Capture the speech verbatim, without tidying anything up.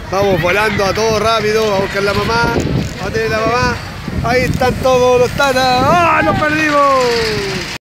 Vamos volando a todo rápido, a buscar la mamá. ¿Dónde viene la mamá? Ahí están todos los tatas. ¡Ah, nos perdimos!